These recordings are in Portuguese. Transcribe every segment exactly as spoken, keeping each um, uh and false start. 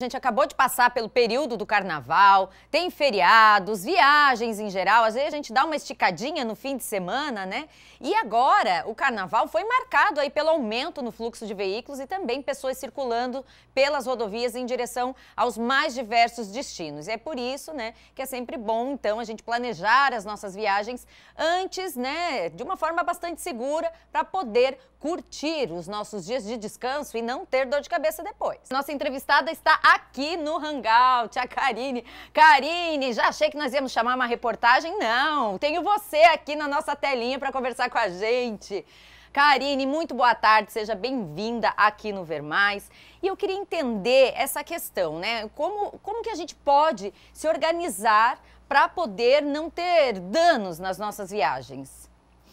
A gente acabou de passar pelo período do carnaval, tem feriados, viagens em geral, às vezes a gente dá uma esticadinha no fim de semana, né? E agora o carnaval foi marcado aí pelo aumento no fluxo de veículos e também pessoas circulando pelas rodovias em direção aos mais diversos destinos. E é por isso, né, que é sempre bom, então, a gente planejar as nossas viagens antes, né, de uma forma bastante segura, para poder curtir os nossos dias de descanso e não ter dor de cabeça depois. Nossa entrevistada está aqui no Hangout, a Karine. Karine, já achei que nós íamos chamar uma reportagem? Não, tenho você aqui na nossa telinha para conversar com a gente. Karine, muito boa tarde, seja bem-vinda aqui no Ver Mais. E eu queria entender essa questão, né? Como, como que a gente pode se organizar para poder não ter danos nas nossas viagens?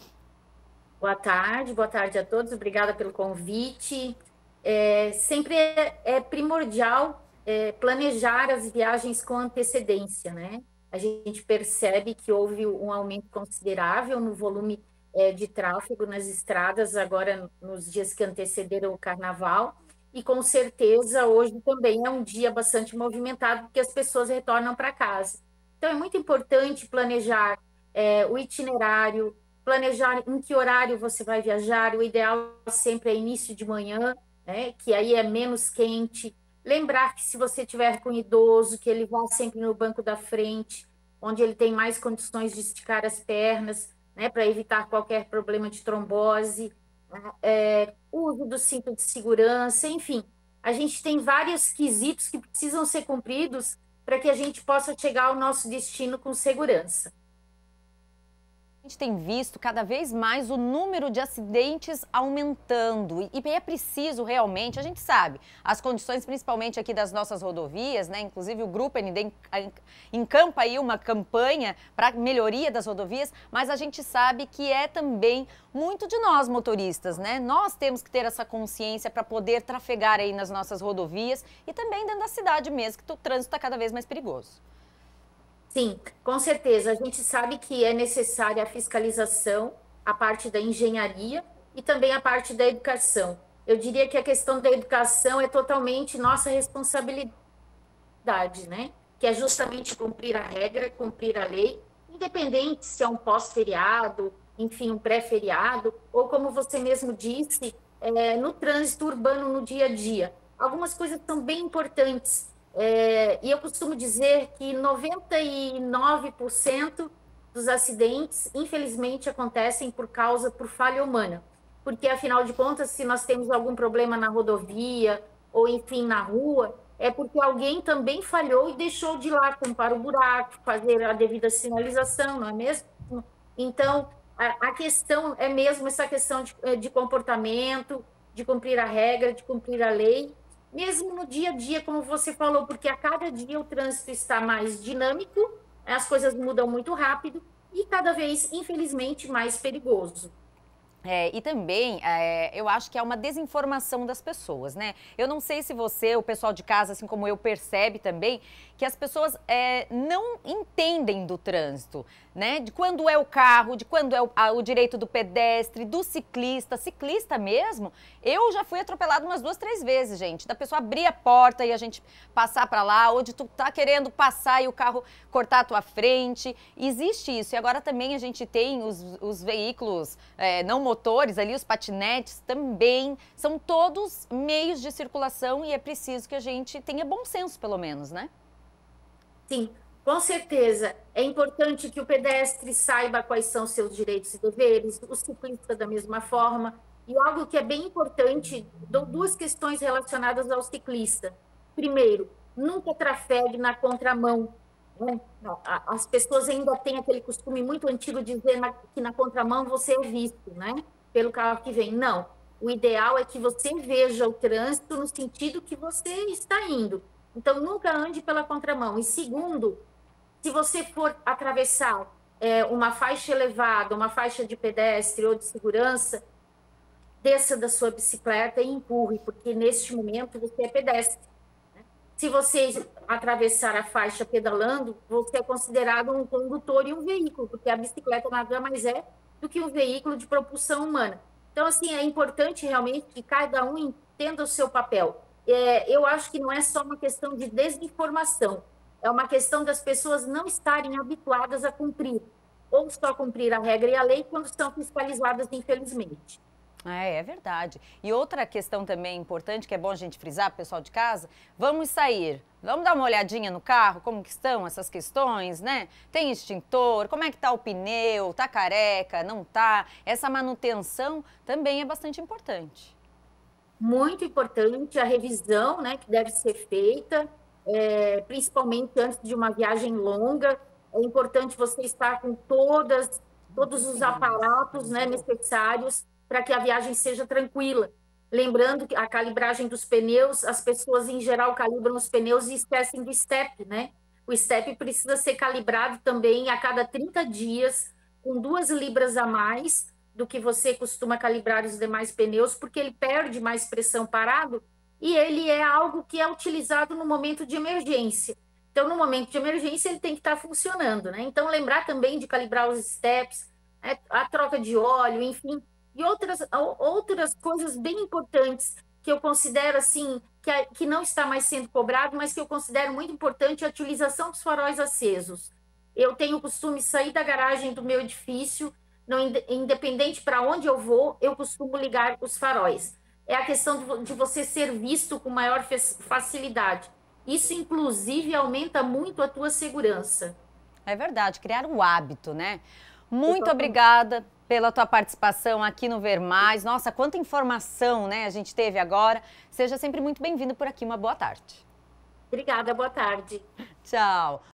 Boa tarde, boa tarde a todos, obrigada pelo convite. É, sempre é, é primordial é, planejar as viagens com antecedência, né? A gente percebe que houve um aumento considerável no volume é, de tráfego nas estradas agora nos dias que antecederam o carnaval, e com certeza hoje também é um dia bastante movimentado, porque as pessoas retornam para casa. Então é muito importante planejar é, o itinerário, planejar em que horário você vai viajar. O ideal sempre é início de manhã, né, que aí é menos quente. Lembrar que se você tiver com idoso, que ele vá sempre no banco da frente, onde ele tem mais condições de esticar as pernas, né, para evitar qualquer problema de trombose, é, uso do cinto de segurança, enfim. A gente tem vários quesitos que precisam ser cumpridos para que a gente possa chegar ao nosso destino com segurança. A gente tem visto cada vez mais o número de acidentes aumentando e é preciso realmente, a gente sabe, as condições principalmente aqui das nossas rodovias, né? Inclusive o Grupo N D encampa aí uma campanha para melhoria das rodovias, mas a gente sabe que é também muito de nós motoristas, né? Nós temos que ter essa consciência para poder trafegar aí nas nossas rodovias e também dentro da cidade mesmo, que o trânsito está cada vez mais perigoso. Sim, com certeza. A gente sabe que é necessária a fiscalização, a parte da engenharia e também a parte da educação. Eu diria que a questão da educação é totalmente nossa responsabilidade, né? Que é justamente cumprir a regra, cumprir a lei, independente se é um pós-feriado, enfim, um pré-feriado, ou como você mesmo disse, é, no trânsito urbano, no dia a dia. Algumas coisas são bem importantes. É, e eu costumo dizer que noventa e nove por cento dos acidentes, infelizmente, acontecem por causa, por falha humana. Porque, afinal de contas, se nós temos algum problema na rodovia, ou enfim, na rua, é porque alguém também falhou e deixou de ir lá tampar o buraco, fazer a devida sinalização, não é mesmo? Então, a, a questão é mesmo essa questão de, de comportamento, de cumprir a regra, de cumprir a lei, mesmo no dia a dia, como você falou, porque a cada dia o trânsito está mais dinâmico, as coisas mudam muito rápido e cada vez, infelizmente, mais perigoso. É, e também, é, eu acho que é uma desinformação das pessoas, né? Eu não sei se você, o pessoal de casa, assim como eu, percebe também que as pessoas é, não entendem do trânsito, né? De quando é o carro, de quando é o, a, o direito do pedestre, do ciclista, ciclista mesmo. Eu já fui atropelado umas duas, três vezes, gente. Da pessoa abrir a porta e a gente passar para lá, ou de tu tá querendo passar e o carro cortar a tua frente. Existe isso. E agora também a gente tem os, os veículos é, não motores ali, os patinetes também, são todos meios de circulação e é preciso que a gente tenha bom senso, pelo menos, né? Sim, com certeza. É importante que o pedestre saiba quais são seus direitos e deveres, o ciclista da mesma forma. E algo que é bem importante, duas questões relacionadas ao ciclista. Primeiro, nunca trafegue na contramão. Né? As pessoas ainda têm aquele costume muito antigo de dizer que na contramão você é visto, né? Pelo carro que vem. Não. O ideal é que você veja o trânsito no sentido que você está indo. Então, nunca ande pela contramão. E segundo, se você for atravessar é, uma faixa elevada, uma faixa de pedestre ou de segurança, desça da sua bicicleta e empurre, porque neste momento você é pedestre. Né? Se você atravessar a faixa pedalando, você é considerado um condutor e um veículo, porque a bicicleta nada mais é do que um veículo de propulsão humana. Então, assim, é importante realmente que cada um entenda o seu papel. é, eu acho que não é só uma questão de desinformação, é uma questão das pessoas não estarem habituadas a cumprir, ou só cumprir a regra e a lei quando são fiscalizadas, infelizmente. É, é verdade. E outra questão também importante, que é bom a gente frisar, pessoal de casa, vamos sair, vamos dar uma olhadinha no carro, como que estão essas questões, né? Tem extintor, como é que tá o pneu, tá careca, não tá? Essa manutenção também é bastante importante. Muito importante a revisão, né, que deve ser feita, é, principalmente antes de uma viagem longa. É importante você estar com todas, todos os aparatos, né, necessários para que a viagem seja tranquila. Lembrando que a calibragem dos pneus, as pessoas em geral calibram os pneus e esquecem do step, né? O step precisa ser calibrado também a cada trinta dias, com duas libras a mais do que você costuma calibrar os demais pneus, porque ele perde mais pressão parado e ele é algo que é utilizado no momento de emergência. Então, no momento de emergência, ele tem que estar funcionando, né? Então, lembrar também de calibrar os steps, né? A troca de óleo, enfim, e outras, outras coisas bem importantes que eu considero, assim, que, que não está mais sendo cobrado, mas que eu considero muito importante a utilização dos faróis acesos. Eu tenho o costume de sair da garagem do meu edifício, não, independente para onde eu vou, eu costumo ligar os faróis. É a questão de, de você ser visto com maior facilidade. Isso, inclusive, aumenta muito a tua segurança. É verdade, criar o hábito, né? Muito obrigada pela tua participação aqui no Ver Mais. Nossa, quanta informação, né, a gente teve agora. Seja sempre muito bem-vindo por aqui. Uma boa tarde. Obrigada, boa tarde. Tchau.